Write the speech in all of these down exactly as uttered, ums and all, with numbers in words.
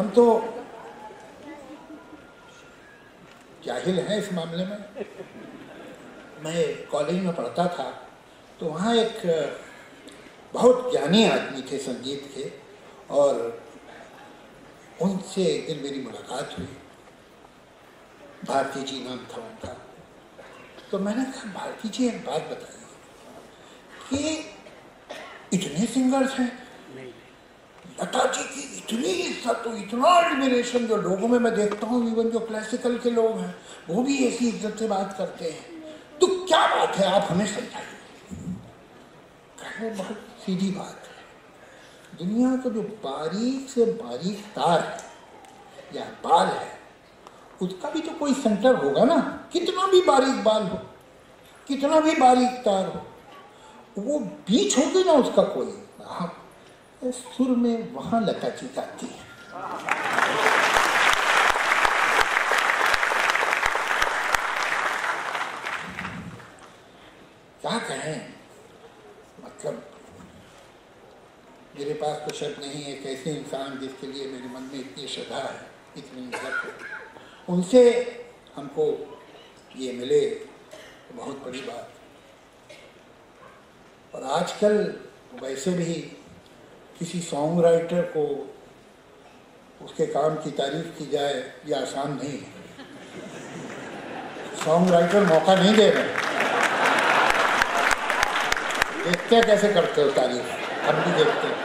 तो जाहिल हैं इस मामले में। मैं कॉलेज में पढ़ता था तो वहाँ एक बहुत ज्ञानी आदमी थे संगीत के, और उनसे एक दिन मेरी मुलाकात हुई। भारती जी नाम था उनका। तो मैंने कहा, भारती जी एक बात बताइए कि इतने सिंगर्स हैं, लता जी की इतनी इज्जत, तो इतना एडमिरेशन जो लोगों में मैं देखता हूँ, इवन जो क्लासिकल के लोग हैं वो भी ऐसी इज्जत से बात करते हैं, तो क्या बात है, आप हमें समझाइए। कहे बहुत सीधी बात है, दुनिया का जो बारीक से बारीक तार है या बाल है, उसका भी तो कोई सेंटर होगा ना। कितना भी बारीक बाल हो, कितना भी बारीक तार हो, वो बीच होगी ना उसका कोई। हाँ, सुर में वहां लता जी गाती है। क्या कहें, मतलब मेरे पास तो शब्द नहीं है। कैसे इंसान जिसके लिए मेरे मन में इतनी श्रद्धा है, इतनी इज्जत है, उनसे हमको ये मिले तो बहुत बड़ी बात। और आजकल वैसे भी किसी सॉन्ग राइटर को उसके काम की तारीफ की जाए ये आसान नहीं है। सॉन्ग राइटर मौका नहीं दे रहे। देखते कैसे करते हो तारीफ, हम भी देखते हैं।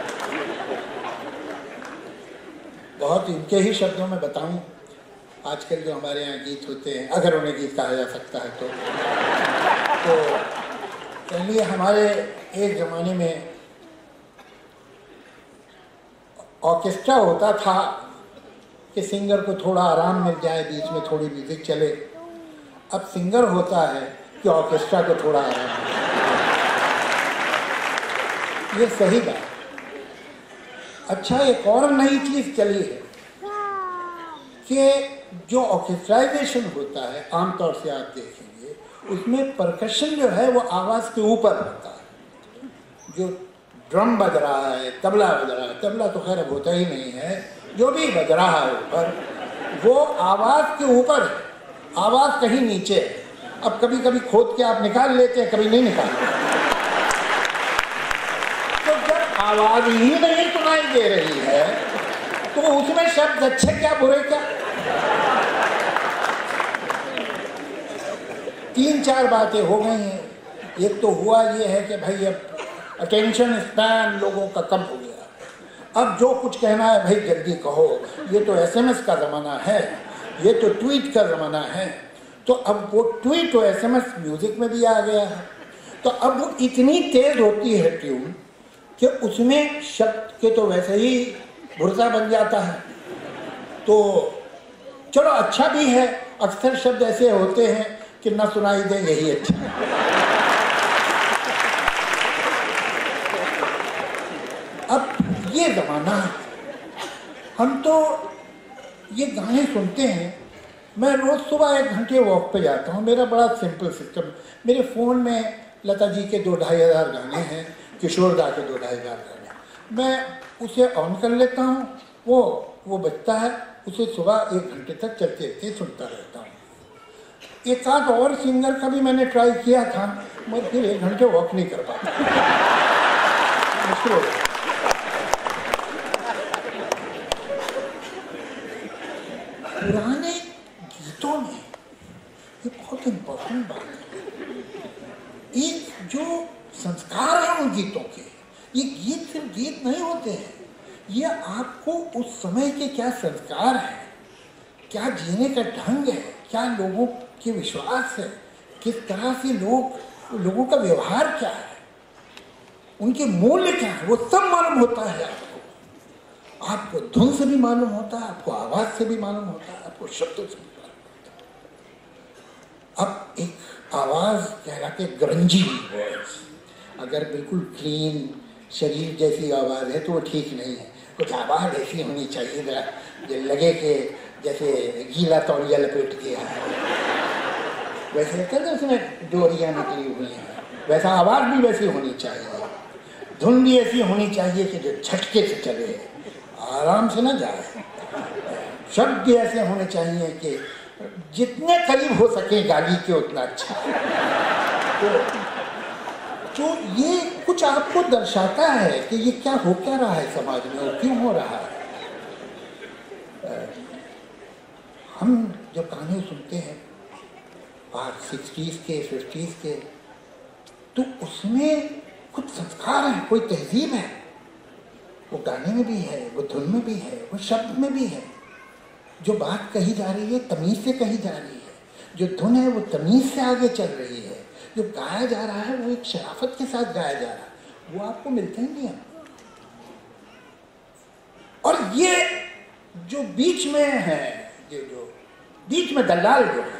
बहुत इनके ही शब्दों में बताऊं, आजकल जो हमारे यहाँ गीत होते हैं, अगर उन्हें गीत कहा जा सकता है तो, तो चलिए, हमारे एक ज़माने में ऑर्केस्ट्रा होता था कि सिंगर को थोड़ा आराम मिल जाए, बीच में थोड़ी म्यूजिक चले। अब सिंगर होता है कि ऑर्केस्ट्रा को थोड़ा आराम मिल जाए। ये सही बात। अच्छा, एक और नई चीज़ चली है कि जो ऑर्केस्ट्राइजेशन होता है, आमतौर से आप देखेंगे उसमें परकशन जो है वो आवाज़ के ऊपर होता है। जो ड्रम बज रहा है, तबला बज रहा है, तबला तो खैर अब होता ही नहीं है, जो भी बज रहा है ऊपर, वो आवाज़ के ऊपर है, आवाज़ कहीं नीचे है। अब कभी कभी खोद के आप निकाल लेते हैं, कभी नहीं निकालते। तो जब आवाज़ ही नहीं सुनाई दे रही है तो उसमें शब्द अच्छे क्या बुरे क्या। तीन चार बातें हो गई हैं। एक तो हुआ ये है कि भाई अब अटेंशन स्पैन लोगों का कम हो गया। अब जो कुछ कहना है भाई जल्दी कहो। ये तो एसएमएस का ज़माना है, ये तो ट्वीट का ज़माना है। तो अब वो ट्वीट और एसएमएस म्यूज़िक में भी आ गया है। तो अब वो इतनी तेज़ होती है ट्यून कि उसमें शब्द के तो वैसे ही भुरसा बन जाता है। तो चलो अच्छा भी है, अक्सर शब्द ऐसे होते हैं कि ना सुनाई दे, यही अच्छा है। अब ये ज़माना है, हम तो ये गाने सुनते हैं। मैं रोज़ सुबह एक घंटे वॉक पे जाता हूँ। मेरा बड़ा सिंपल सिस्टम, मेरे फ़ोन में लता जी के दो ढाई हज़ार गाने हैं, किशोर दा के दो ढाई हज़ार गाने। मैं उसे ऑन कर लेता हूँ, वो वो बजता है, उसे सुबह एक घंटे तक चलते रहते सुनता रहता हूँ। एक आध और सिंगर का भी मैंने ट्राई किया था, मगर फिर एक घंटे वॉक नहीं कर पाता, मुश्किल हो गया। पुराने गीतों में ये बहुत इम्पोर्टेंट बात है। एक जो संस्कार है उन गीतों के, ये गीत सिर्फ गीत नहीं होते हैं, ये आपको उस समय के क्या संस्कार है, क्या जीने का ढंग है, क्या लोगों के विश्वास है, किस तरह से लोग लोगों का व्यवहार क्या है, उनके मूल्य क्या है, वो सब मालूम होता है आपको। आपको धुन से भी मालूम होता है, आपको आवाज़ से भी मालूम होता है, आपको शब्दों से भी मालूम होता है। अब एक आवाज़ कहलाते ग्रंजी वॉइस, अगर बिल्कुल क्लीन शरीर जैसी आवाज़ है तो वो ठीक नहीं है। कुछ आवाज़ ऐसी होनी चाहिए जरा जो लगे कि जैसे गीला तौलिया लपेट दिया है, वैसे कहते उसमें डोरियाँ निकली हुई हैं, वैसा आवाज़ भी वैसी होनी चाहिए। धुन भी ऐसी होनी चाहिए कि जो झटके से चले, आराम से ना जाए। शब्द ऐसे होने चाहिए कि जितने करीब हो सके गाली के उतना अच्छा। तो, तो ये कुछ आपको दर्शाता है कि ये क्या हो क्या रहा है समाज में और क्यों हो रहा है। हम जब गाने सुनते हैं आज सिक्सटीज़ के फिफ्टीज़ के, तो उसमें कुछ संस्कार है, कोई तहजीब है, वो गाने में भी है, वो धुन में भी है, वो शब्द में भी है। जो बात कही जा रही है तमीज़ से कही जा रही है, जो धुन है वो तमीज़ से आगे चल रही है, जो गाया जा रहा है वो एक शराफत के साथ गाया जा रहा है, वो आपको मिलते ही नहीं। और ये जो बीच में है, ये जो बीच में दलाल जो है,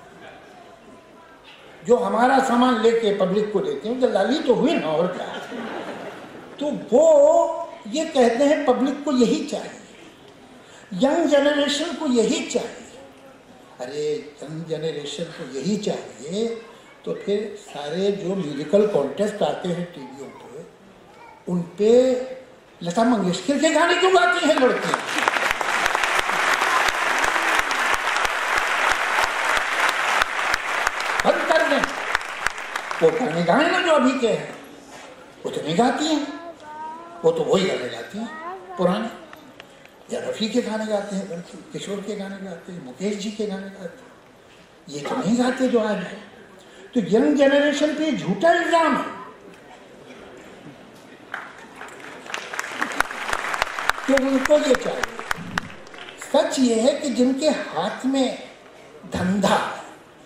जो हमारा सामान लेके पब्लिक को देते हैं, दलाली तो हुई ना और क्या। तो वो ये कहते हैं पब्लिक को यही चाहिए, यंग जनरेशन को यही चाहिए। अरे यंग जनरेशन को यही चाहिए तो फिर सारे जो म्यूजिकल कॉन्टेस्ट आते हैं टीवियों पे, उन पे लता मंगेशकर के गाने क्यों गाती हैं लड़कियां? बंद कर दें, वो गाने गाए ना जो अभी के हैं, वो तो नहीं गाती हैं, वो तो वही गाने गाती हैं पुराने। या रफ़ी के गाने गाते हैं, किशोर के गाने गाते हैं, मुकेश जी के गाने गाते हैं, ये तो नहीं गाते जो आज है। तो यंग जनरेशन पे झूठा इल्जाम है कि उनको ये चाहिए। सच ये है कि जिनके हाथ में धंधा है,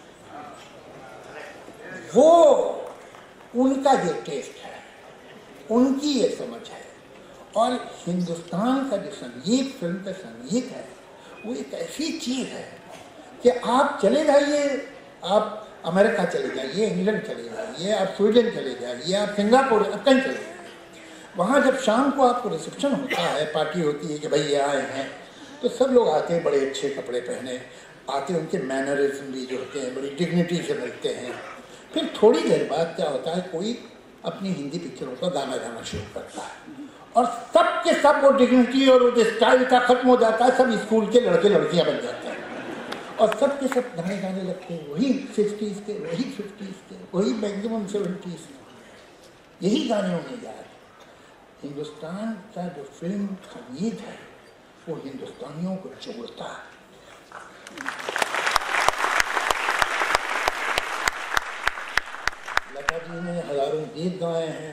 वो उनका ये टेस्ट है, उनकी ये समझ है। और हिंदुस्तान का जो संगीत, फिल्म का संगीत है, वो एक ऐसी चीज़ है कि आप चले जाइए, आप अमेरिका चले जाइए, इंग्लैंड चले जाइए, आप स्वीडन चले जाइए, आप सिंगापुर, अब कहीं चले जाइए, वहाँ जब शाम को आपको रिसेप्शन होता है, पार्टी होती है कि भाई ये आए हैं, तो सब लोग आते हैं बड़े अच्छे कपड़े पहने आते हैं, उनके मैनरिज्म भी जो होते हैं बड़ी डिग्निटी से मिलते हैं। फिर थोड़ी देर बाद क्या होता है, कोई अपनी हिंदी पिक्चरों का गाना गाना शुरू करता है और सब के सब वो डिग्निटी और वो स्टाइल का खत्म हो जाता है, सब स्कूल के लड़के लड़कियां बन जाते हैं और सब के सब गाने गाने लगते हैं, वही सिक्सटीज़ के, वही फिफ्टीज़ के, वही मैक्सिमम सेवेंटीज़ के, यही गाने होने जा रहे। हिंदुस्तान का जो फिल्म संगीत है वो हिंदुस्तानियों को जोड़ता है। लता जी ने हजारों गीत गाए हैं,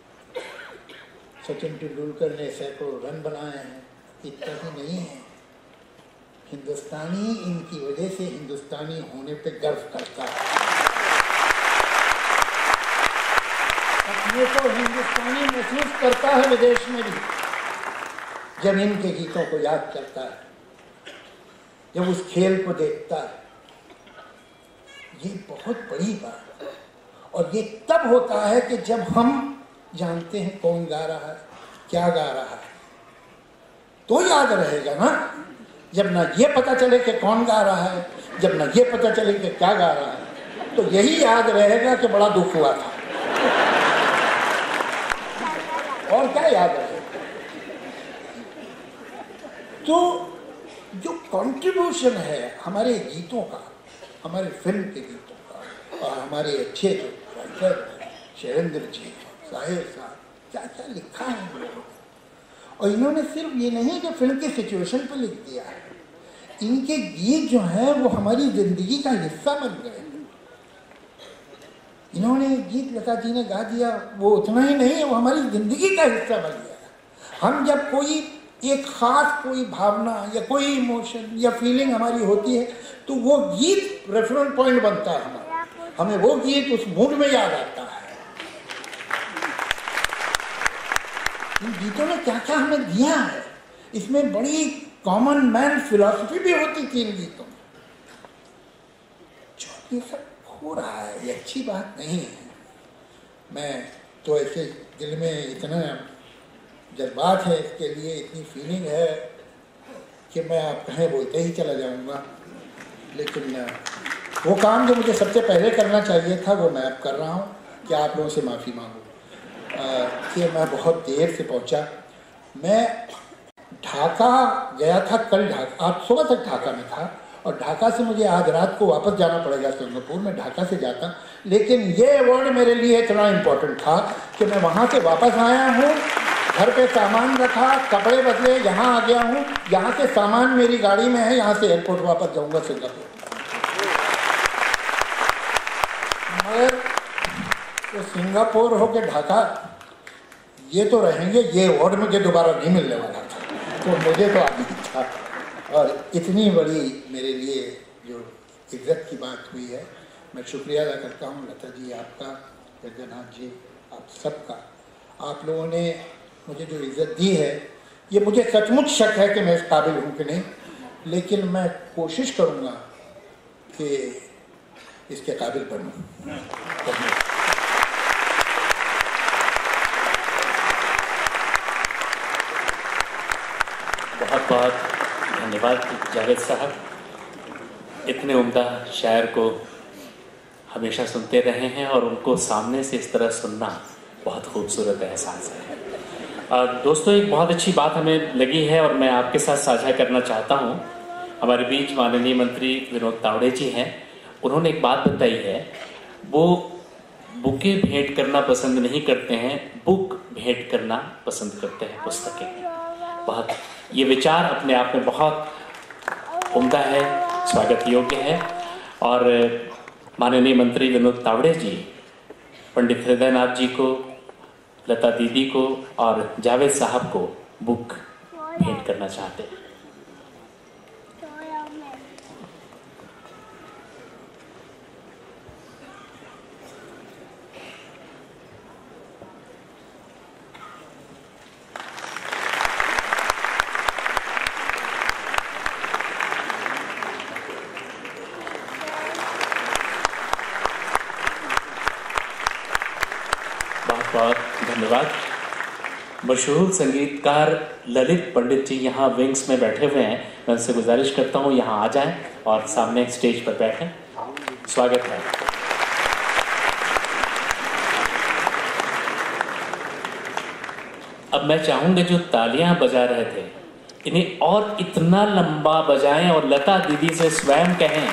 सचिन तेंदुलकर ने सैकड़ों रन बनाए हैं, इतना ही नहीं है। हिंदुस्तानी इनकी वजह से हिंदुस्तानी होने पे गर्व करता है, अपने को हिंदुस्तानी महसूस करता है विदेश में भी, जब इनके गीतों को याद करता है, जब उस खेल को देखता है। ये बहुत बड़ी बात है और ये तब होता है कि जब हम जानते हैं कौन गा रहा है, क्या गा रहा है, तो याद रहेगा ना। जब ना ये पता चले कि कौन गा रहा है, जब ना ये पता चले कि क्या गा रहा है, तो यही याद रहेगा कि बड़ा दुख हुआ था, और क्या याद रहेगा। तो जो कंट्रीब्यूशन है हमारे गीतों का, हमारे फिल्म के गीतों का, और हमारे अच्छे जो राइटर शैलेंद्र जी, साहिर साहब, क्या क्या लिखा है इन लोगों ने। और इन्होंने सिर्फ ये नहीं कि फिल्म के सिचुएशन पर लिख दिया है, इनके गीत जो हैं वो हमारी जिंदगी का हिस्सा बन गए। इन्होंने गीत लता जी ने गा दिया, वो उतना ही नहीं है, वो हमारी जिंदगी का हिस्सा बन गया। हम जब कोई एक खास कोई भावना या कोई इमोशन या फीलिंग हमारी होती है तो वो गीत रेफरेंस पॉइंट बनता है हमारा, हमें वो गीत उस मूड में याद आता है। इन गीतों ने क्या क्या हमें दिया है, इसमें बड़ी कॉमन मैन फिलॉसफी भी होती थी इन गीतों में। जो ये सब हो रहा है ये अच्छी बात नहीं है। मैं तो ऐसे दिल में इतना जज्बात है इसके लिए, इतनी फीलिंग है कि मैं आप कहें बोलते ही चला जाऊंगा, लेकिन वो काम जो मुझे सबसे पहले करना चाहिए था वो मैं अब कर रहा हूँ कि आप लोगों से माफ़ी मांगूँ कि मैं बहुत देर से पहुँचा। मैं ढाका गया था कल, ढाका आज सुबह तक ढाका में था और ढाका से मुझे आज रात को वापस जाना पड़ेगा सिंगापुर। में ढाका से जाता, लेकिन ये अवार्ड मेरे लिए इतना इम्पोर्टेंट था कि मैं वहाँ से वापस आया हूँ, घर पे सामान रखा, कपड़े बदले, यहाँ आ गया हूँ। यहाँ से सामान मेरी गाड़ी में है, यहाँ से एयरपोर्ट वापस जाऊँगा सिंगापुर। मगर तो सिंगापुर हो के ढाका ये तो रहेंगे, ये अवार्ड मुझे दोबारा नहीं मिलने वाला था, तो मुझे तो आगे था। और इतनी बड़ी मेरे लिए जो इज्जत की बात हुई है, मैं शुक्रिया अदा करता हूँ लता जी आपका, वैद्यनाथ जी, आप सबका। आप लोगों ने मुझे जो इज्जत दी है, ये मुझे सचमुच शक है कि मैं इस काबिल हूँ कि नहीं, लेकिन मैं कोशिश करूँगा कि इसके काबिल बनूँ। बहुत बहुत धन्यवाद जावेद साहब। इतने उम्दा शायर को हमेशा सुनते रहे हैं और उनको सामने से इस तरह सुनना बहुत खूबसूरत एहसास है। और दोस्तों, एक बहुत अच्छी बात हमें लगी है और मैं आपके साथ साझा करना चाहता हूँ। हमारे बीच माननीय मंत्री विनोद तावड़े जी हैं। उन्होंने एक बात बताई है, वो बुके भेंट करना पसंद नहीं करते हैं, बुक भेंट करना पसंद करते हैं, पुस्तकें। बहुत ये विचार अपने आप में बहुत उम्दा है, स्वागत योग्य है। और माननीय मंत्री विनोद तावड़े जी पंडित हृदयनाथ जी को, लता दीदी को और जावेद साहब को बुक भेंट करना चाहते हैं। बहुत धन्यवाद। मशहूर संगीतकार ललित पंडित जी यहाँ विंग्स में बैठे हुए हैं। मैं उनसे गुजारिश करता हूँ यहाँ आ जाएं और सामने स्टेज पर बैठें। स्वागत है। अब मैं चाहूंगा जो तालियां बजा रहे थे, इन्हें और इतना लंबा बजाएं और लता दीदी से स्वयं कहें,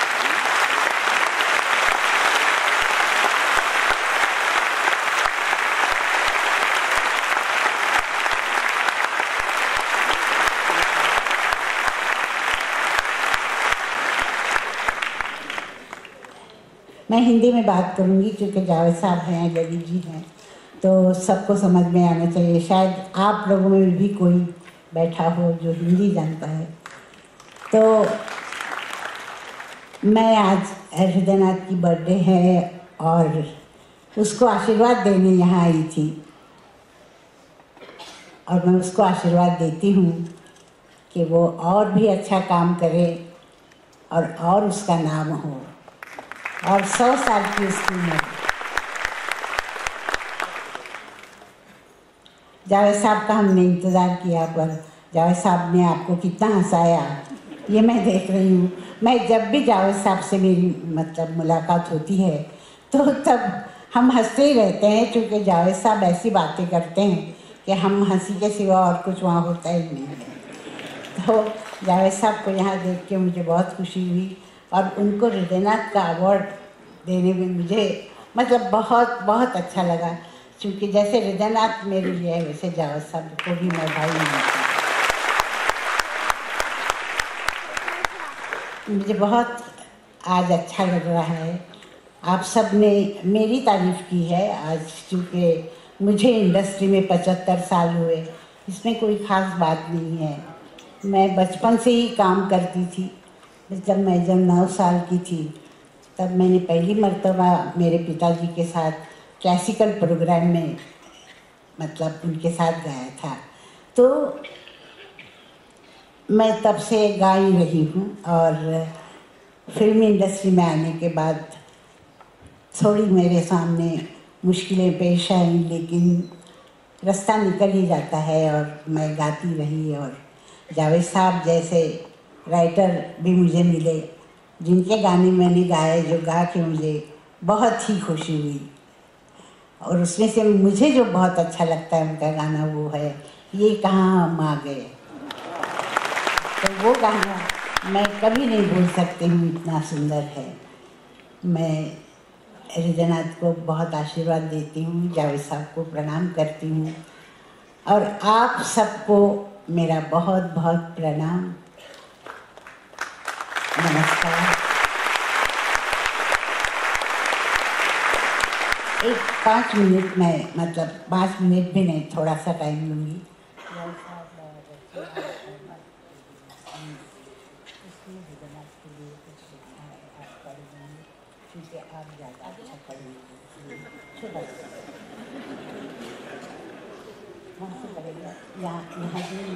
मैं हिंदी में बात करूंगी क्योंकि जावेद साहब हैं, ललित जी हैं, तो सबको समझ में आना चाहिए। शायद आप लोगों में भी कोई बैठा हो जो हिंदी जानता है। तो मैं आज हृदयनाथ की बर्थडे है और उसको आशीर्वाद देने यहाँ आई थी और मैं उसको आशीर्वाद देती हूँ कि वो और भी अच्छा काम करे और और उसका नाम हो और सौ साल की उसकी उम्र। जावेद साहब का हमने इंतज़ार किया, पर जावेद साहब ने आपको कितना हंसाया ये मैं देख रही हूँ। मैं जब भी जावेद साहब से मेरी मतलब मुलाकात होती है तो तब हम हंसते ही रहते हैं, क्योंकि जावेद साहब ऐसी बातें करते हैं कि हम हंसी के सिवा और कुछ वहाँ होता ही नहीं है। तो जावेद साहब को यहाँ देख के मुझे बहुत खुशी हुई और उनको हृदयनाथ का अवार्ड देने में मुझे मतलब बहुत बहुत अच्छा लगा, क्योंकि जैसे हृदयनाथ मेरे लिए है वैसे जावेद साहब को भी मैं भाई मानती हूँ। मुझे बहुत आज अच्छा लग रहा है। आप सब ने मेरी तारीफ़ की है आज, क्योंकि मुझे इंडस्ट्री में पचहत्तर साल हुए, इसमें कोई ख़ास बात नहीं है। मैं बचपन से ही काम करती थी। जब मैं जब नौ साल की थी तब मैंने पहली मर्तबा मेरे पिताजी के साथ क्लासिकल प्रोग्राम में मतलब उनके साथ गाया था। तो मैं तब से गा ही रही हूँ और फिल्म इंडस्ट्री में आने के बाद थोड़ी मेरे सामने मुश्किलें पेश आई, लेकिन रास्ता निकल ही जाता है और मैं गाती रही। और जावेद साहब जैसे राइटर भी मुझे मिले जिनके गाने मैंने गाए, जो गा के मुझे बहुत ही खुशी हुई। और उसमें से मुझे जो बहुत अच्छा लगता है उनका गाना वो है ये कहाँ हम आ गए। तो वो गाना मैं कभी नहीं भूल सकती हूँ, इतना सुंदर है। मैं हृदयनाथ को बहुत आशीर्वाद देती हूँ, जावेद साहब को प्रणाम करती हूँ और आप सबको मेरा बहुत बहुत प्रणाम, नमस्कार। एक पाँच मिनट में, मतलब पाँच मिनट भी नहीं, थोड़ा सा टाइम लूँगी। आप ज़्यादा अच्छा पढ़ेंगे, वहाँ से पढ़ेगा, यहाँ यहाँ भी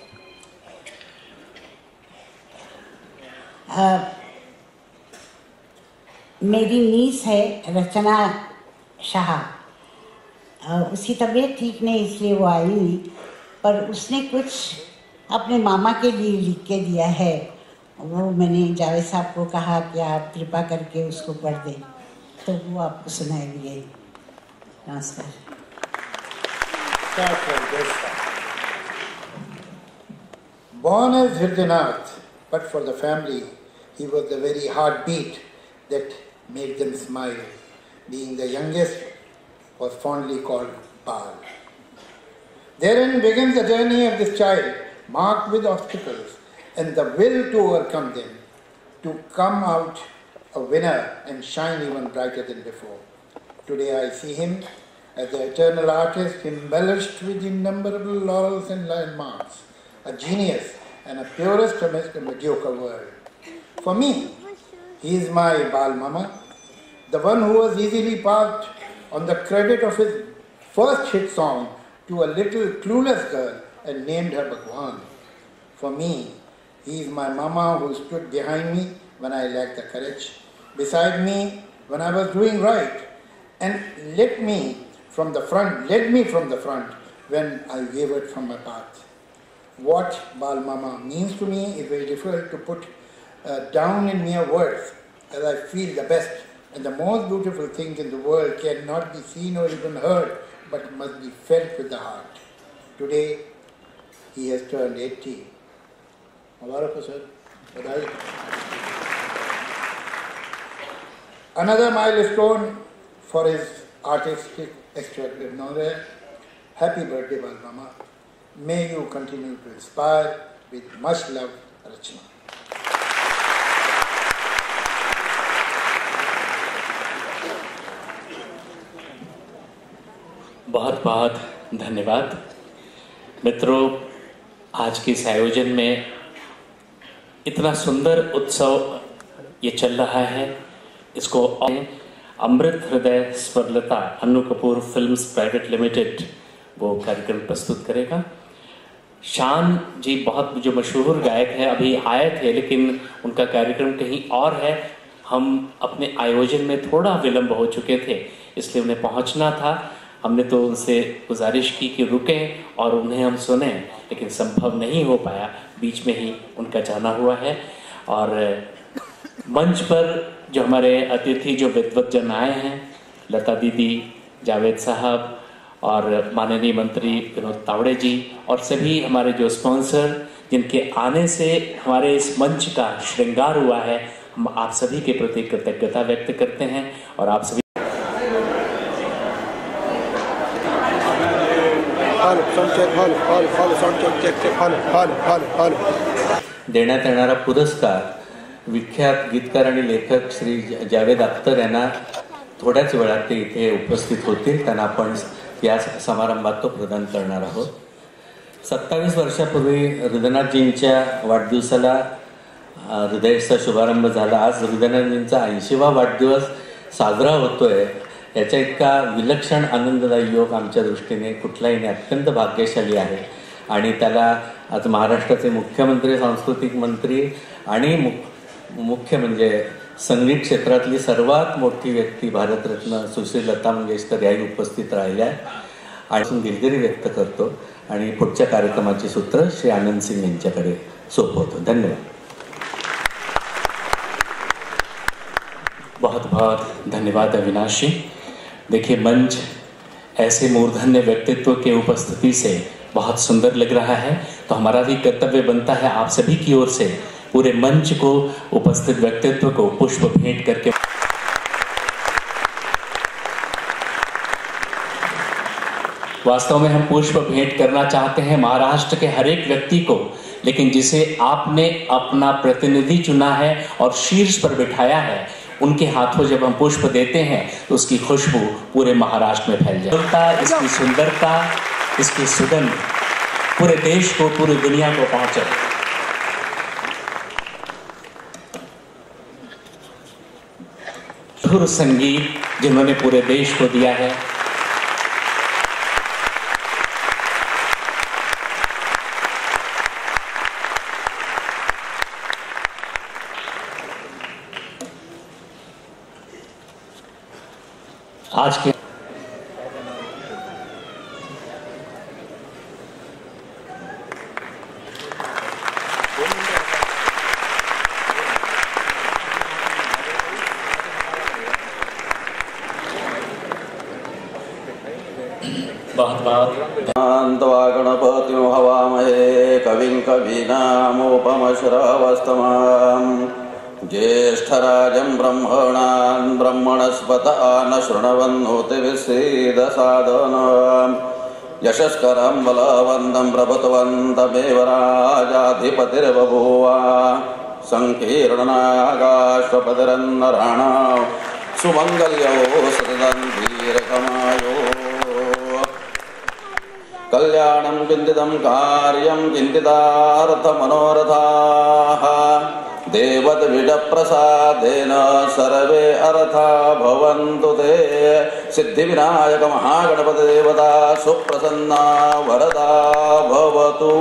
मेरी नीस है रचना शाह, उसकी तबीयत ठीक नहीं इसलिए वो आई नहीं, पर उसने कुछ अपने मामा के लिए लिख के दिया है। वो मैंने जावेद साहब को कहा कि आप कृपा करके उसको पढ़ दें, तो वो आपको सुनाएंगे। नमस्कार। Born as Hridaynath, but for the family, he was the very heartbeat that made them smile. Being the youngest, was fondly called Bal. Therein begins the journey of this child, marked with obstacles, and the will to overcome them, to come out a winner and shine even brighter than before. Today I see him as the eternal artist, embellished with innumerable laurels and landmarks, a genius and a purest amidst a mediocre world. For me, he is my Bal Mama, the one who was easily passed on the credit of his first hit song to a little clueless girl and named her Bhagwan. For me, he is my Mama who stood behind me when I lacked the courage, beside me when I was doing right, and led me from the front, led me from the front when I wavered from my path. What Bal Mama means to me is very difficult to put uh, down in mere words, as I feel the best and the most beautiful thing in the world cannot be seen or even heard, but must be felt with the heart. Today, he has turned eighty. Mubarak ho, sir. Badai. Another milestone for his artistic extraordinaire. Happy birthday, Bal Mama. May you continue to inspire with much love, Rachna. बहुत बहुत धन्यवाद मित्रों। आज के इस आयोजन में इतना सुंदर उत्सव ये चल रहा है, इसको अमृत हृदय स्वरलता Annu Kapoor films private limited वो कार्यक्रम प्रस्तुत करेगा। शान जी बहुत जो मशहूर गायक है, अभी आए थे लेकिन उनका कार्यक्रम कहीं और है। हम अपने आयोजन में थोड़ा विलंब हो चुके थे, इसलिए उन्हें पहुंचना था। हमने तो उनसे गुजारिश की कि रुकें और उन्हें हम सुने, लेकिन संभव नहीं हो पाया, बीच में ही उनका जाना हुआ है। और मंच पर जो हमारे अतिथि जो विद्वत जन आए हैं, लता दीदी, जावेद साहब और माननीय मंत्री विनोद तावड़े जी और सभी हमारे जो स्पॉन्सर जिनके आने से हमारे इस मंच का श्रृंगार हुआ है, हम आप सभी के प्रति कृतज्ञता व्यक्त करते हैं। और आप सभी देण्यात येणारा पुरस्कार विख्यात गीतकार आणि लेखक श्री जावेद अख्तर यांना थोड्याच वेळात ते इथे उपस्थित होतील, त्यांना आपण या समारंभात तो प्रदान करणार आहोत। सत्तावीस वर्षापूर्वी हृदयनाथजींच्या वाढदिवसाला हृदयचा शुभारंभ झाला। आज हृदयनाथजींचा ऐंशीवा वाढदिवस साजरा होतोय, याचा इतका विलक्षण आनंददायी योग आमच्या दृष्टीने कुठलाही नाही, अत्यंत भाग्यशाली आहे। आणि त्याला आज महाराष्ट्राचे मुख्यमंत्री, सांस्कृतिक मंत्री आणि मुख्य म्हणजे संगीत क्षेत्रातली सर्वात मोठी व्यक्ती भारतरत्न सुश्री लता मंगेशकर याही उपस्थित राहिल्या आणि दिलगिरी व्यक्त करतो आणि पुढच्या कार्यक्रमाची सूत्र श्री आनंद सिंग यांच्याकडे सोपवतो। धन्यवाद। बहुत बहुत धन्यवाद अविनाश जी। देखिए, मंच ऐसे मूर्धन्य व्यक्तित्व के उपस्थिति से बहुत सुंदर लग रहा है। तो हमारा भी कर्तव्य बनता है आप सभी की ओर से पूरे मंच को, उपस्थित व्यक्तित्व को पुष्प भेंट करके। वास्तव में हम पुष्प भेंट करना चाहते हैं महाराष्ट्र के हर एक व्यक्ति को, लेकिन जिसे आपने अपना प्रतिनिधि चुना है और शीर्ष पर बिठाया है, उनके हाथों जब हम पुष्प देते हैं तो उसकी खुशबू पूरे महाराष्ट्र में फैल जाए। इसकी सुंदरता, इसकी सुगंध पूरे देश को, पूरी दुनिया को पहुंचे। मधुर संगीत जिन्होंने पूरे देश को दिया है, आज के बहुत बहुत गणपतिं हवामहे कविं कवीनामुपमश्रवस्तमम् ज्येष्ठराजं ब्रह्मणान् ब्रह्मणस्पत न शृण्वन्नोतिभिस्सीदसादनम् यशस्करं बलवन्तं प्रभुतवन्तमेव राजाधिपतिर्बभूव संकीर्णनागाश्वपतिरन्नराणां सुमङ्गल्यो सततं दीर्घमायो कल्याणं चिन्तितं कार्यं चिन्तितार्थमनोरथाः देवद्विजप्रसादेन सर्वे अर्था भवन्तु ते। सिद्धिविनायक महागणपति देवता सुप्रसन्ना वरदा भवतु।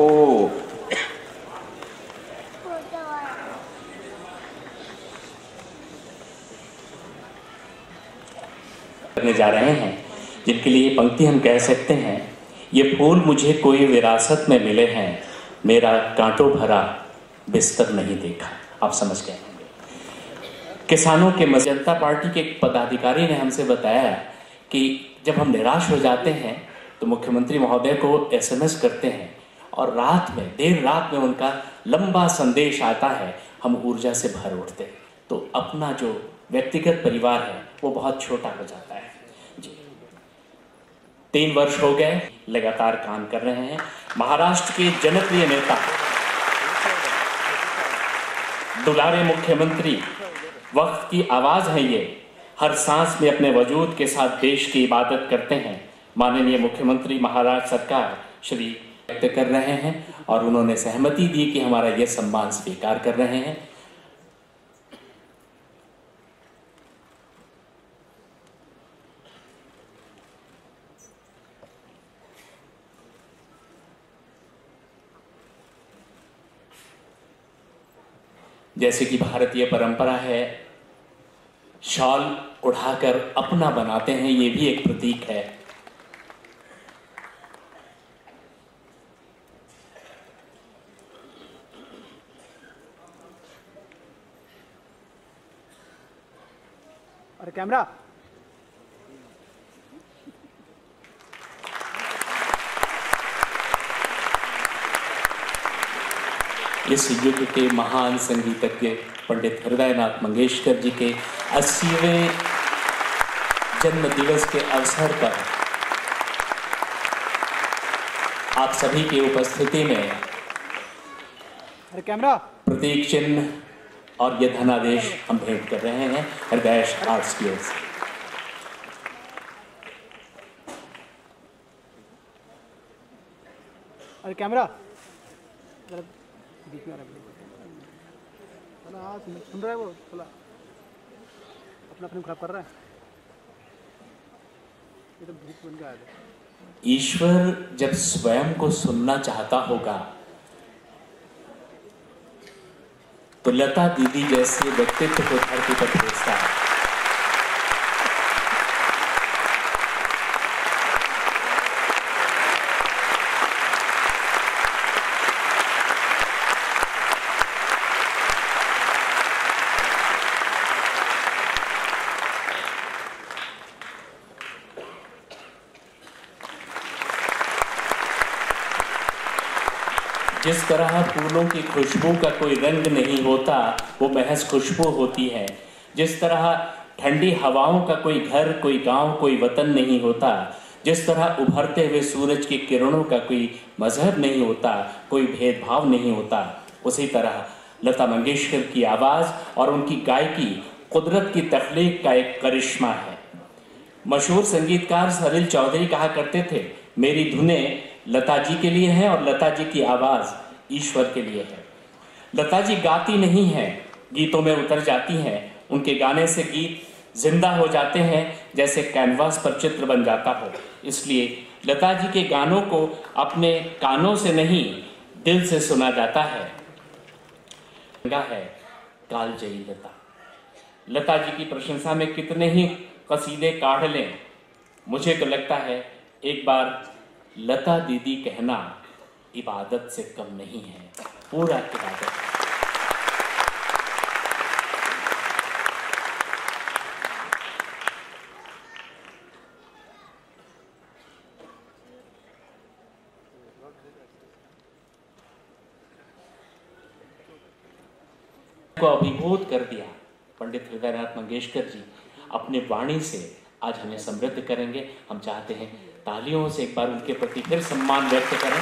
करने जा रहे हैं, जिनके लिए पंक्ति हम कह सकते हैं, ये फूल मुझे कोई विरासत में मिले हैं, मेरा कांटों भरा बिस्तर नहीं देखा। आप समझ गए होंगे। किसानों के जनता पार्टी के एक पदाधिकारी ने हमसे बताया कि जब हम निराश हो जाते हैं तो मुख्यमंत्री महोदय को एसएमएस करते हैं और रात में, देर रात में उनका लंबा संदेश आता है, हम ऊर्जा से भर उठते हैं। तो अपना जो व्यक्तिगत परिवार है वो बहुत छोटा हो जाता है। जी, तीन वर्ष हो गए लगातार काम कर रहे हैं। महाराष्ट्र के जनप्रिय नेता, दुलारे मुख्यमंत्री, वक्त की आवाज है ये, हर सांस में अपने वजूद के साथ देश की इबादत करते हैं। माननीय मुख्यमंत्री महाराष्ट्र सरकार श्री व्यक्त कर रहे हैं और उन्होंने सहमति दी कि हमारा यह सम्मान स्वीकार कर रहे हैं। जैसे कि भारतीय परंपरा है, शॉल उड़ाकर अपना बनाते हैं, ये भी एक प्रतीक है। अरे कैमरा, इस युग के महान संगीतज्ञ पंडित हृदयनाथ मंगेशकर जी के अस्सीवें जन्म दिवस के अवसर पर आप सभी की उपस्थिति में अरे कैमरा, प्रतीक चिन्ह और ये धनादेश हम भेंट कर रहे हैं हृदय आर्ट्स की ओर से। अरे कैमरा बीच में हाँ, सुन रहा है वो, थोड़ा अपना अपने खराब कर रहा है। ये तो भूत बन गया है। ईश्वर जब स्वयं को सुनना चाहता होगा तो लता दीदी जैसे व्यक्तित्व को धरती पर भेजता है। जिस तरह फूलों की खुशबू का कोई रंग नहीं होता, वो महज खुशबू होती है। जिस तरह ठंडी हवाओं का कोई घर, कोई गांव, कोई वतन नहीं होता, जिस तरह उभरते हुए सूरज की किरणों का कोई मजहब नहीं होता, कोई भेदभाव नहीं होता, उसी तरह लता मंगेशकर की आवाज़ और उनकी गायकी कुदरत की तख्लीक का एक करिश्मा है। मशहूर संगीतकार सलील चौधरी कहा करते थे, मेरी धुनें लता जी के लिए हैं और लता जी की आवाज़ ईश्वर के लिए है। लता जी गाती नहीं हैं, गीतों में उतर जाती हैं। उनके गाने से गीत जिंदा हो जाते हैं, जैसे कैनवास पर चित्र बन जाता हो। इसलिए लता जी के गानों को अपने कानों से नहीं, दिल से सुना जाता है। है कालजयी लता। लता जी की प्रशंसा में कितने ही कसीदे काढ़ लें, मुझे तो लगता है एक बार लता दीदी कहना इबादत से कम नहीं है, पूरा इबादत है। को अभिभूत कर दिया। पंडित हृदयनाथ मंगेशकर जी अपने वाणी से आज हमें समृद्ध करेंगे। हम चाहते हैं तालियों से एक बार उनके प्रति फिर सम्मान व्यक्त करें।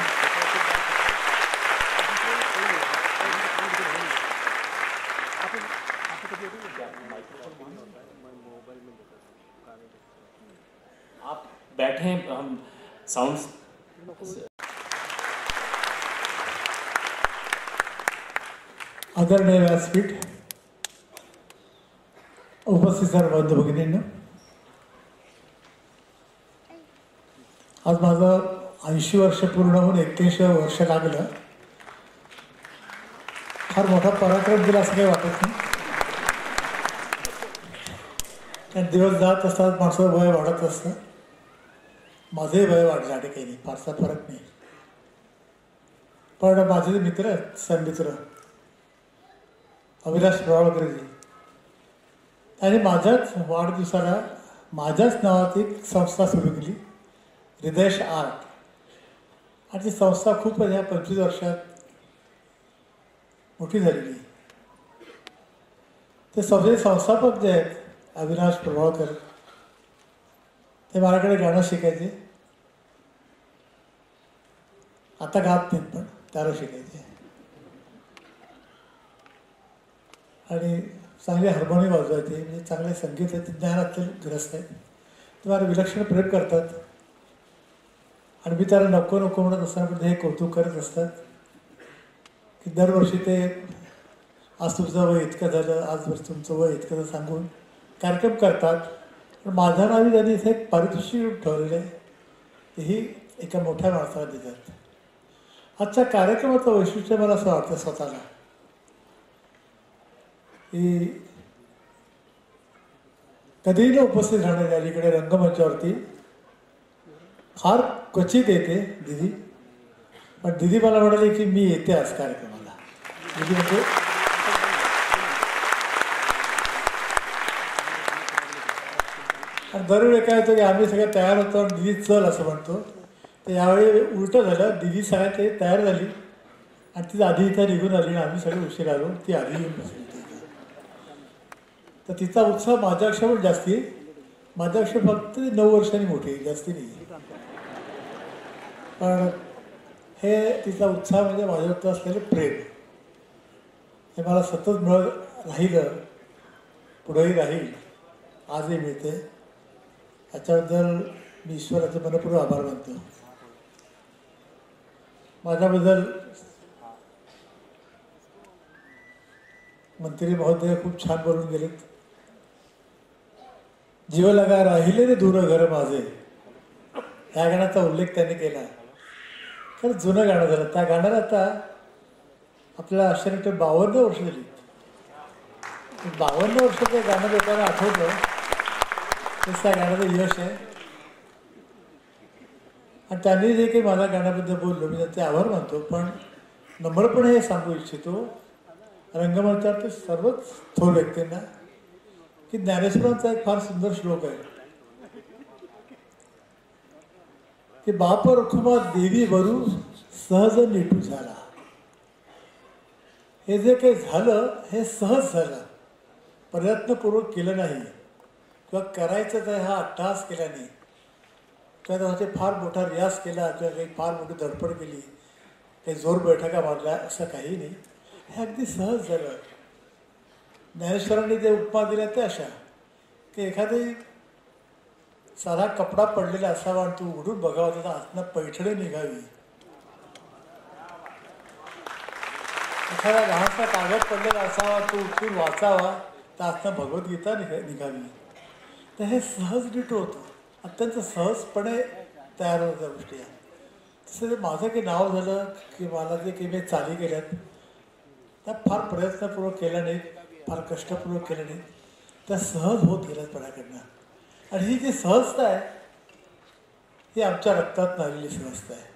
आप बैठे, हम साउंड आदरणीय व्यासपीठ, उपस्थित सर्व बंधू भगिनींनो, आज माझं ऐंशी वर्ष पूर्ण होऊन एक्क्याऐंशी वर्ष लागलं. फार मोठा पराक्रम दिला असं काही वाटत नाही. कारण दिवस जात असतात, माणसं वय वाढत असतं. माझंही वय वाढलं आणि काही नाही, फारसा फरक नाही. पण माझे मित्र आहेत, सन्मित्र अविनाश प्रभावकरजी, त्यांनी माझ्याच वाढदिवसाला माझ्याच नावात एक संस्था सुरू केली, हृदयश आर्ट. आणि ती संस्था खूप या पंचवीस वर्षात मोठी झालेली. ते सगळे संस्थापक जे आहेत अविनाश प्रभावकर, ते माझ्याकडे गाणं शिकायचे. आता गात नाहीत पण त्याला शिकायचे. आणि चांगले हार्मोनियम वाजवायचे, म्हणजे चांगले संगीत ज्ञानातले ग्रस्त आहेत. ते मला विलक्षण प्रेम करतात. आणि मी त्याला नको नको म्हणत असताना पण हे कौतुक करत असतात की दरवर्षी ते आज तुमचं वय इतकं झालं, आज तुमचं वय इतकं झालं सांगून कार्यक्रम करतात. पण माझ्या नावी त्यांनी इथे एक पारितोषिक ठेवलेलं आहे, तेही एका मोठ्या माणसाला देतात. आजच्या कार्यक्रमाचं वैशिष्ट्य मला असं वाटतं स्वतःला की कधीही न उपस्थित राहणार. अलीकडे रंगमंचावरती फार क्वचित येते दिदी, पण दिदी मला म्हणाली की मी येते आज कार्यक्रमाला. दिदी म्हणजे दरवेळी काय होतं की आम्ही सगळं तयार होतो आणि दिदी चल असं म्हणतो. तर यावेळी उलटं झालं, दिदी सगळ्या ते तयार झाली आणि ती आधी इथं निघून आली आणि आम्ही सगळे उशीर आलो. ती आधी येऊन बसली. तर तिचा उत्साह माझ्यापेक्षा पण जास्ती आहे. माझ्यापेक्षा फक्त नऊ वर्षांनी मोठी आहे, जास्ती नाही. पण हे तिचा उत्साह म्हणजे माझ्यावरती असलेलं प्रेम हे मला सतत मिळत राहिलं, पुढेही राहील, आजही मिळते. याच्याबद्दल मी ईश्वराचे मनपूर्वक आभार मानतो. माझ्याबद्दल मंत्री महोदय खूप छान बोलून गेलेत. जीव लगा राहिले रे दूर घर माझे, या गाण्याचा उल्लेख त्यांनी केला. खरं जुनं गाणं झालं. त्या गाण्याला आता आपल्याला आश्चर्य बावन्न वर्ष झाली. बावन्न वर्ष ते गाणं लोकांना आठवलं, तेच त्या गाण्याचं यश आहे. आणि त्यांनी जे काही मला गाण्याबद्दल बोललो मी ते आभार मानतो. पण नम्रपणे हे सांगू इच्छितो रंगमंचावर सर्वच थोर व्यक्तींना की ज्ञानेश्वरांचा एक फार सुंदर श्लोक आहे की बाप रखुमा देवी वरू सहज निटू झाला. हे जे काही झालं हे सहज झालं, प्रयत्नपूर्वक केलं नाही किंवा करायचंच आहे हा अट्टहास केला नाही किंवा त्यासाठी फार मोठा रियाज केला किंवा काही फार मोठी धडपड केली, काही जोर बैठका मारल्या, असं काही नाही. हे अगदी सहज झालं. ज्ञानेश्वरांनी जे उपमा दिल्या ते अशा की एखादी साधा कपडा पडलेला असावा आणि तू उघडून बघावा, त्याचा आतनं पैठणी निघावी. एखादा लहानसा कागद पडलेला असावा, तो उठून वाचावा, तर आतनं भगवद्गीता निघा निघावी. तर हे सहज नीट होतं, अत्यंत सहजपणे तयार होतं त्या गोष्टी. तसं माझं काही नाव झालं की मला जे काही मी चाली केल्यात त्या फार प्रयत्नपूर्वक केल्या नाहीत, फार कष्टपूर्वक केल्या नाहीत, त्या सहज होत गेल्यात पणाकडनं. आणि ही जी सहजता आहे ही आमच्या रक्तात आलेली सहजता आहे.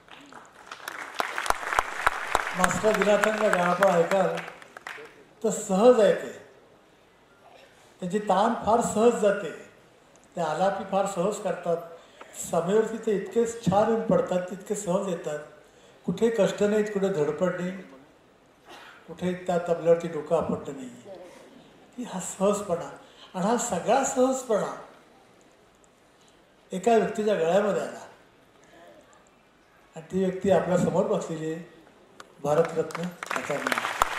मास्टर दिनाथांना गाणं ऐकाल तर सहज आहे ते, त्याची ताण फार सहज जाते, ते आलापी फार सहज करतात, समेवरती ते इतके छान येऊन पडतात, तितके सहज येतात, कुठे कष्ट नाहीत, कुठे धडपड नाही, कुठे त्या तबल्यावरती डोकं आपटलं नाही. की हा सहजपणा, आणि हा सगळा सहजपणा एका व्यक्तीच्या गळ्यामध्ये आला, आणि ती व्यक्ती आपल्या समोर बसलेली आहे, भारतरत्न आचार्य.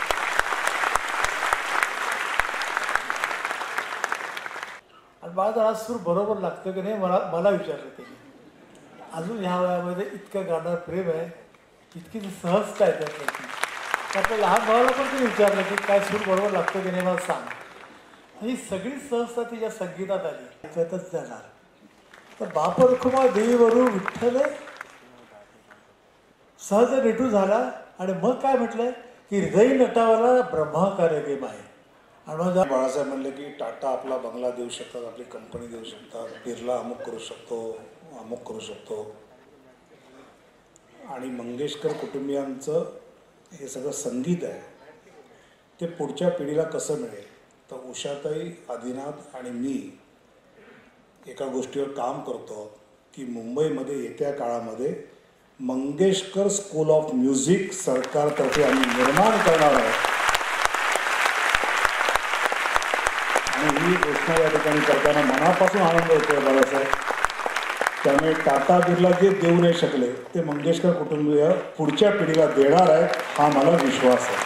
आणि मला जरा सूर बरोबर लागतं की नाही, मला मला विचारलं त्याने, अजून ह्या वयामध्ये इतकं गाणं प्रेम आहे, इतकी सहजता आहे त्याच्यातली. आपल्या लहान भावाला पण ते विचारलं की काय सूर बरोबर लागतं की नाही मला सांग. ही सगळी सहजता तिच्या संगीतात आली, त्याच्यातच जाणार. तर बाप रखुमा देवीवरू विठ्ठल सहज रेटू झाला, आणि मग काय म्हटलंय की हृदय नटावाला ब्रह्माकार गे बाय. आणि बाळासाहेब म्हणले की टाटा आपला बंगला देऊ शकतात, आपली कंपनी देऊ शकतात, बिर्ला अमुक करू शकतो, अमुक करू शकतो, आणि मंगेशकर कुटुंबियांचं हे सगळं संगीत आहे ते पुढच्या पिढीला कसं मिळेल. तर उषाताई, आदिनाथ आणि मी एका गोष्टीवर काम करतो की मुंबईमध्ये येत्या काळामध्ये मंगेशकर स्कूल ऑफ म्युझिक सरकारतर्फे आम्ही निर्माण करणार आहोत. आणि ही घोषणा या ठिकाणी करताना मनापासून आनंद होतो बाळासाहेब. त्यामुळे टाटा बिर्ला जे देऊ नाही शकले ते मंगेशकर कुटुंबीय पुढच्या पिढीला देणार आहेत, हा मला विश्वास आहे.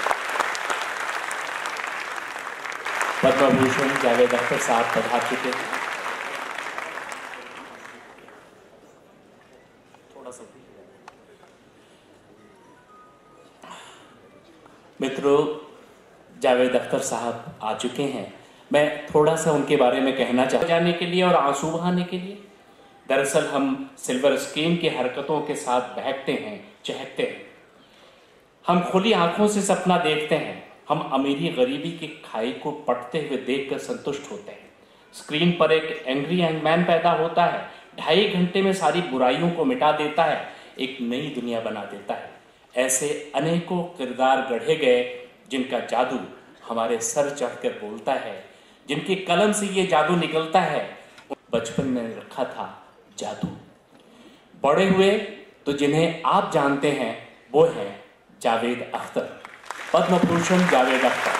पद्मभूषण जावेद अख्तर साहब पधार चुके हैं. थोड़ा सा मित्रों, जावेद अख्तर साहब आ चुके हैं. मैं थोड़ा सा उनके बारे में कहना चाहता जाने के लिए और आंसू बहाने के लिए. दरअसल हम सिल्वर स्क्रीन की हरकतों के साथ बहकते हैं, चहकते हैं. हम खुली आंखों से सपना देखते हैं. हम अमीरी गरीबी की खाई को पटते हुए देखकर संतुष्ट होते हैं. स्क्रीन पर एक एंग्री यंगमैन पैदा होता है, ढाई घंटे में सारी बुराइयों को मिटा देता है, एक नई दुनिया बना देता है. ऐसे अनेकों किरदार गढ़े गए जिनका जादू हमारे सर चढ़कर बोलता है, जिनकी कलम से ये जादू निकलता है. बचपन में रखा था जादू. बड़े हुए तो जिन्हें आप जानते हैं वो हैं जावेद अख्तर, पद्मभूषण जावेद अख्तर.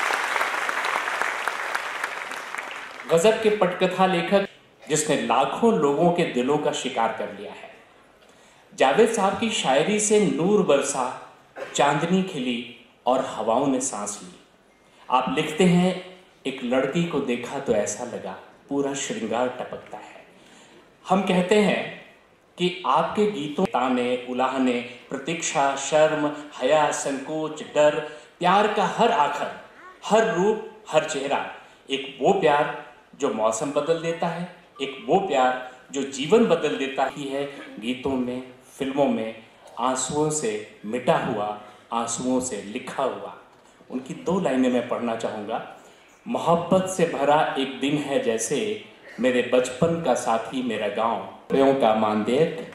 गजब के पटकथा लेखक जिसने लाखों लोगों के दिलों का शिकार कर लिया है. जावेद साहब की शायरी से नूर बरसा, चांदनी खिली और हवाओं ने सांस ली. आप लिखते हैं, एक लड़की को देखा तो ऐसा लगा पूरा श्रृंगार टपकता है. हम कहते हैं कि आपके गीतों ताने, उलाहने, प्रतीक्षा, शर्म, हया, संकोच, डर, प्यार का हर आखर, हर रूप, हर चेहरा, एक वो प्यार जो मौसम बदल देता है, एक वो प्यार जो जीवन बदल देता ही है. गीतों में, फिल्मों में आंसुओं से मिटा हुआ, आंसुओं से लिखा हुआ. उनकी दो लाइनें मैं पढ़ना चाहूँगा. मोहब्बत से भरा एक दिन है जैसे, मेरे बचपन का साथी मेरा गांव, प्रेम का मानदेय.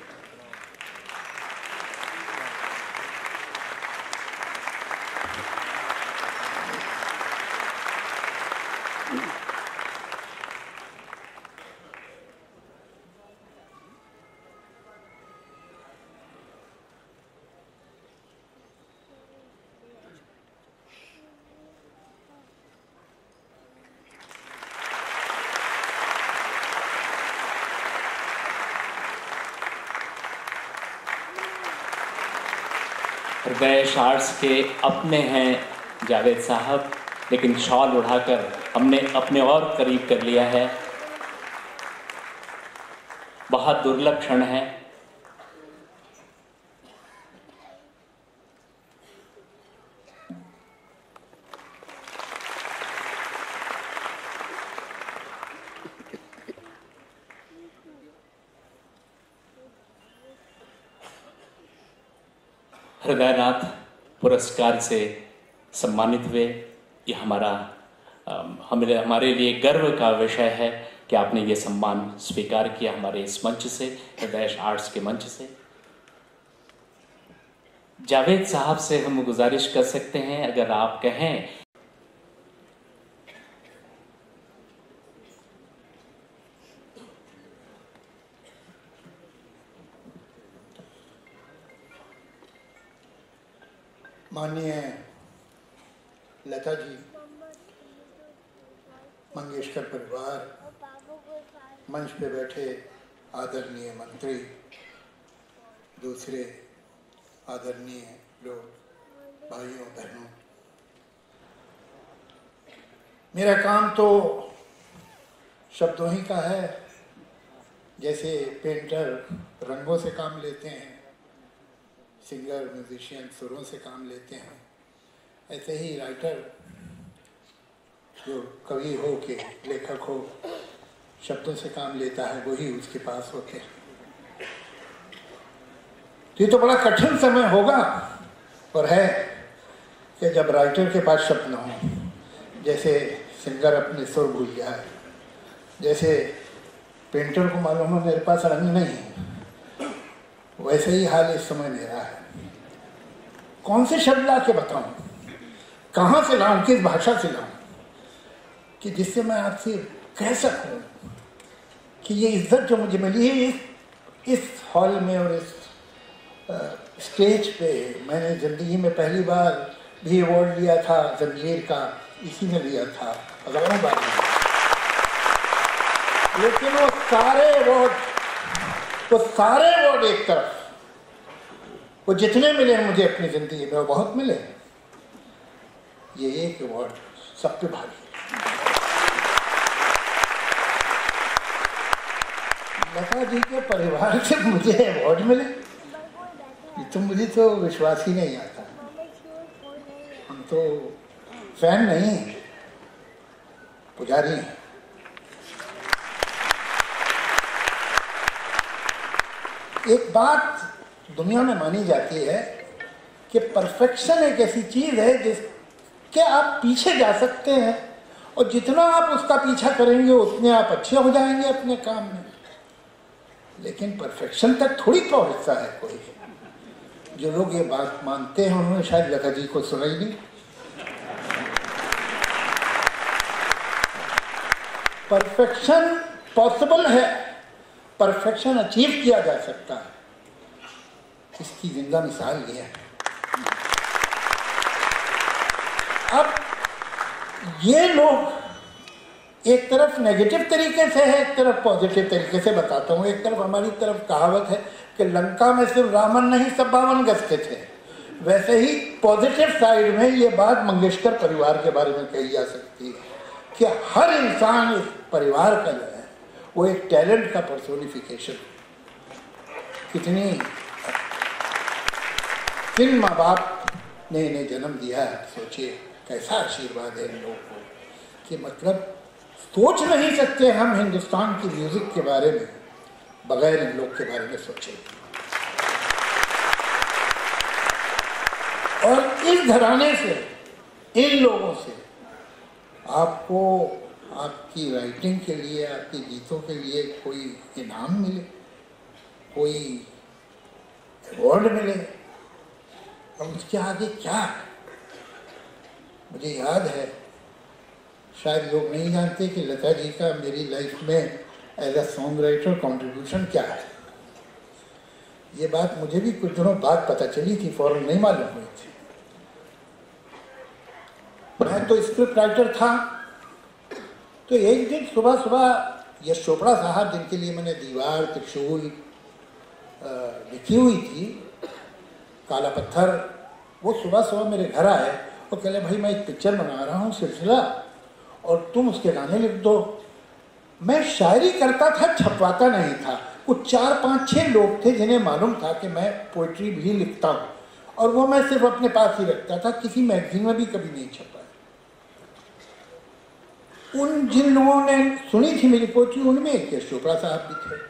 हृदय आर्ट्स के अपने हैं जावेद साहब, लेकिन शॉल उड़ाकर हमने अपने और करीब कर लिया है। बहुत दुर्लभ क्षण है। हृदयनाथ पुरस्कार से सम्मानित हुए। ये हमारा हमें हमारे लिए गर्व का विषय है कि आपने ये सम्मान स्वीकार किया हमारे इस मंच से, हृदय आर्ट्स के मंच से। जावेद साहब से हम गुजारिश कर सकते हैं, अगर आप कहें माननीय लता जी, मंगेशकर परिवार, मंच पे बैठे आदरणीय मंत्री, दूसरे आदरणीय लोग, भाइयों बहनों, मेरा काम तो शब्दों ही का है। जैसे पेंटर रंगों से काम लेते हैं, सिंगर म्यूजिशियन सुरों से काम लेते हैं, ऐसे ही राइटर जो कवि हो के लेखक हो शब्दों से काम लेता है, वही उसके पास होते हैं। तो ये तो बड़ा कठिन समय होगा और है कि जब राइटर के पास शब्द न हो, जैसे सिंगर अपने सुर भूल जाए, जैसे पेंटर को मालूम है मेरे पास रंग नहीं है, वैसे ही हाल इस समय मेरा है। कौन से शब्द ला के बताऊं, कहाँ से लाऊं, किस भाषा से लाऊं कि जिससे मैं आपसे कह सकूं कि ये इज्जत जो मुझे मिली है इस, इस हॉल में और इस आ, स्टेज पे, मैंने जिंदगी में पहली बार भी अवार्ड लिया था जंजीर का, इसी में लिया था, हजारों बार लिया। लेकिन वो सारे अवार्ड वो सारे अवार्ड एक तरफ, वो जितने मिले हैं मुझे अपनी जिंदगी में वो बहुत मिले, ये एक अवार्ड सब पे भारी है। लता जी के परिवार से मुझे अवार्ड मिले, ये तो मुझे तो विश्वास ही नहीं आता। हम तो फैन नहीं हैं, पुजारी हैं। एक बात दुनिया में मानी जाती है कि परफेक्शन एक ऐसी चीज है जिसके आप पीछे जा सकते हैं और जितना आप उसका पीछा करेंगे उतने आप अच्छे हो जाएंगे अपने काम में। लेकिन परफेक्शन तक थोड़ी पहुंचता है कोई। जो लोग ये बात मानते हैं उन्होंने शायद लता जी को सुना ही नहीं। परफेक्शन पॉसिबल है, परफेक्शन अचीव किया जा सकता है, इसकी जिंदा मिसाल ये है। अब ये लोग एक तरफ नेगेटिव तरीके से है, एक तरफ पॉजिटिव तरीके से बताता हूँ। एक तरफ हमारी तरफ कहावत है कि लंका में सिर्फ रावण नहीं सब बावन गज के थे, वैसे ही पॉजिटिव साइड में ये बात मंगेशकर परिवार के बारे में कही जा सकती है कि हर इंसान इस परिवार का जो है वो एक टैलेंट का पर्सोनिफिकेशन। कितनी किन माँ बाप ने इन्हें जन्म दिया है, सोचिए कैसा आशीर्वाद है इन लोगों को कि मतलब सोच नहीं सकते हम हिंदुस्तान की म्यूजिक के बारे में बगैर इन लोग के बारे में सोचे। और इस घराने से, इन लोगों से आपको आपकी राइटिंग के लिए, आपके गीतों के लिए कोई इनाम मिले, कोई अवार्ड मिले, और उसके आगे क्या है। मुझे याद है, शायद लोग नहीं जानते कि लता जी का मेरी लाइफ में as a songwriter contribution क्या है। ये बात मुझे भी कुछ दिनों बाद पता चली थी, फौरन नहीं मालूम हुई थी। मैं तो स्क्रिप्ट राइटर था, तो एक दिन सुबह सुबह यश चोपड़ा साहब, जिनके लिए मैंने दीवार, त्रिशूल लिखी हुई थी, काला पत्थर वो सुबह सुबह मेरे घर आए और कहले भाई मैं एक पिक्चर बना रहा हूँ सिलसिला और तुम उसके गाने लिख दो। मैं शायरी करता था, छपवाता नहीं था। कुछ चार पाँच छः लोग थे जिन्हें मालूम था कि मैं पोइट्री भी लिखता हूँ और वो मैं सिर्फ अपने पास ही रखता था, किसी मैगजीन में भी कभी नहीं छपा। उन जिन लोगों ने सुनी थी मेरी पोइट्री उनमें एक यश चोपड़ा साहब भी थे।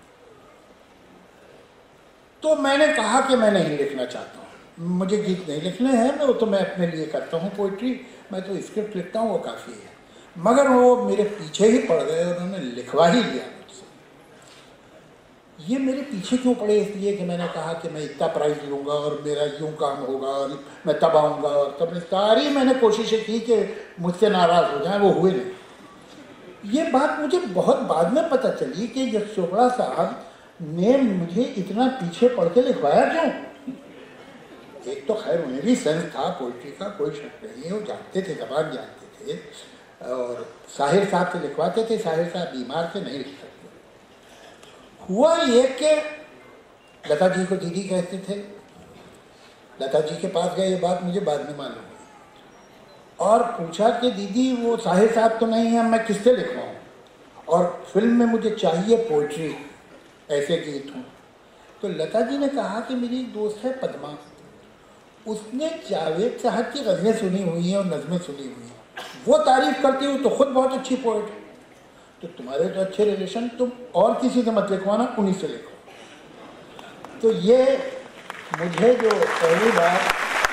तो मैंने कहा कि मैं नहीं लिखना चाहता हूँ, मुझे गीत नहीं लिखने हैं, मैं वो तो मैं अपने लिए करता हूँ पोइट्री, मैं तो स्क्रिप्ट लिखता हूँ वो काफ़ी है। मगर वो मेरे पीछे ही पड़ गए, उन्होंने लिखवा ही लिया मुझसे। ये मेरे पीछे क्यों पड़े? इसलिए कि मैंने कहा कि मैं इतना प्राइज लूँगा और मेरा यूँ काम होगा और मैं तब आऊँगा और तब। सारी मैंने कोशिशें की कि मुझसे नाराज़ हो जाए, वो हुए नहीं। ये बात मुझे बहुत बाद में पता चली कि यश चोपड़ा साहब ने मुझे इतना पीछे पड़ के लिखवाया क्यों। एक तो खैर उन्हें भी सेंस था पोइट्री का, कोई शक नहीं है, वो जानते थे, जबान जानते थे और साहिर साहब से लिखवाते थे। साहिर साहब बीमार थे, नहीं लिख सकते। हुआ ये कि लता जी को दीदी कहते थे, लता जी के पास गए, ये बात मुझे बाद में मालूम हुई और पूछा कि दीदी वो साहिर साहब तो नहीं है, मैं किससे लिखवाऊँ और फिल्म में मुझे चाहिए पोइट्री, ऐसे गीत हूँ। तो लता जी ने कहा कि मेरी एक दोस्त है पद्मा, उसने जावेद साहब की गज़लें सुनी हुई हैं और नज़में सुनी हुई हैं, वो तारीफ करती हूँ तो खुद बहुत अच्छी पोइट है, तो तुम्हारे तो अच्छे रिलेशन, तुम और किसी से मत लिखवाना, उन्हीं से लिखो। तो ये मुझे जो पहली बार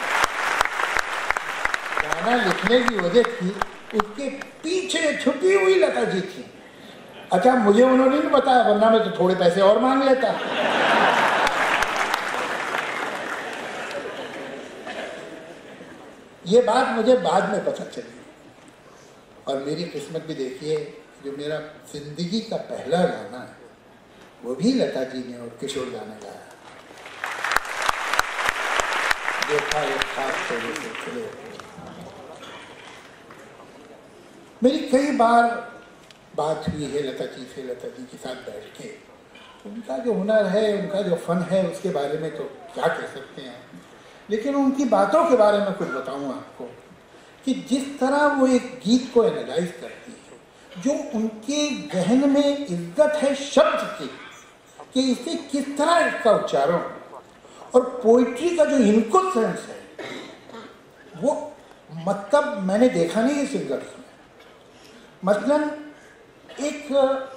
गाना लिखने की वजह थी, उसके पीछे छुपी हुई लता जी थी। अच्छा, मुझे उन्होंने नहीं बताया, वरना मैं तो थोड़े पैसे और मांग लेता। ये बात मुझे बाद में पता चली और मेरी किस्मत भी देखिए, जो मेरा जिंदगी का पहला गाना है वो भी लता जी ने और किशोर दा ने गाया। देखा एक खास तौर से चले। मेरी कई बार बात हुई है लता जी से, लता जी के साथ बैठ के। उनका जो हुनर है, उनका जो फन है, उसके बारे में तो क्या कह सकते हैं, लेकिन उनकी बातों के बारे में कुछ बताऊं आपको कि जिस तरह वो एक गीत को एनालाइज करती है, जो उनके जहन में इज्जत है शब्द की कि इसे किस तरह इसका उच्चारण, और पोइट्री का जो इनको सेंस है वो मतलब मैंने देखा नहीं है सिंगर्स में। मसलन एक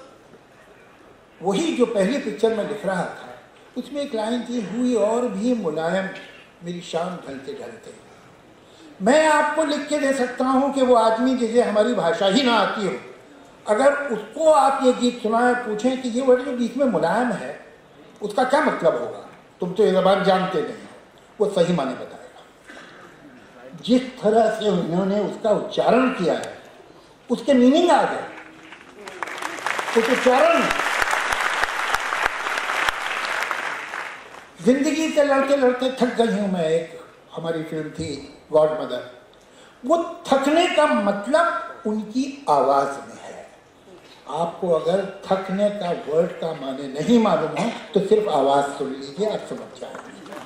वही जो पहली पिक्चर में लिख रहा था, उसमें एक लाइन थी, हुई और भी मुलायम मेरी शाम ढलते ढलते। मैं आपको लिख के दे सकता हूँ कि वो आदमी जिसे हमारी भाषा ही ना आती हो, अगर उसको आप ये गीत सुनाए, पूछें कि ये वर्ड जो बीच में मुलायम है उसका क्या मतलब होगा, तुम तो ये ज़बान जानते नहीं, वो सही माने बताएगा। जिस तरह से उन्होंने उसका उच्चारण किया है, उसके मीनिंग आ गए उस उच्चारण। जिंदगी से लड़ते लड़ते थक गई हूँ मैं, एक हमारी फिल्म थी गॉड मदर, वो थकने का मतलब उनकी आवाज में है। आपको अगर थकने का वर्ड का माने नहीं मालूम हो तो सिर्फ आवाज सुन लीजिए, आप समझ जाएंगे।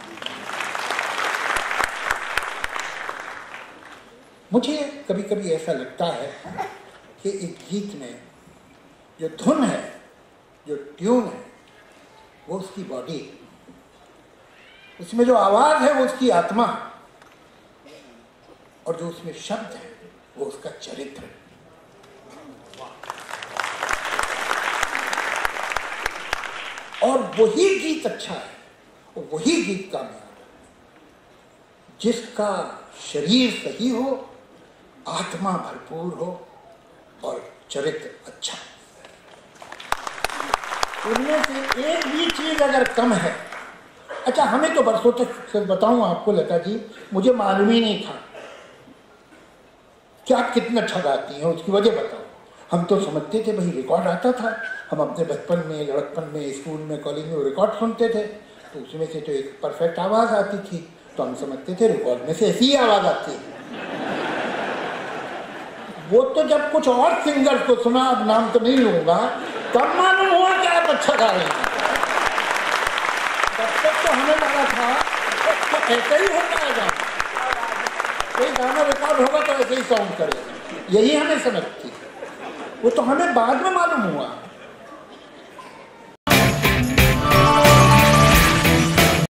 मुझे कभी कभी ऐसा लगता है कि एक गीत में जो धुन है, जो ट्यून है, वो उसकी बॉडी, उसमें जो आवाज है वो उसकी आत्मा, और जो उसमें शब्द है वो उसका चरित्र। और वही गीत अच्छा है, और वही गीत कामयाब है जिसका शरीर सही हो, आत्मा भरपूर हो और चरित्र अच्छा। उनमें से एक भी चीज अगर कम है, अच्छा हमें तो बरसों तक बताऊं आपको लता जी, मुझे मालूम ही नहीं था कि आप कितना अच्छा गाती हैं, उसकी वजह बताओ। हम तो समझते थे भाई रिकॉर्ड आता था, हम अपने बचपन में, लड़कपन में, स्कूल में, कॉलेज में रिकॉर्ड सुनते थे, तो उसमें से तो एक परफेक्ट आवाज़ आती थी, तो हम समझते थे रिकॉर्ड में से ऐसी ही आवाज़ आती है। वो तो जब कुछ और सिंगर को सुना, अब नाम तो नहीं लूँगा, तब मालूम हुआ कि आप अच्छा गा रहे हैं। तब तक तो हमें लगा था तो ऐसा ही होता है गाना, कोई गाना रिकॉर्ड होगा तो ऐसे ही साउंड करेगा, यही हमें समझ थी। वो तो हमें बाद में मालूम हुआ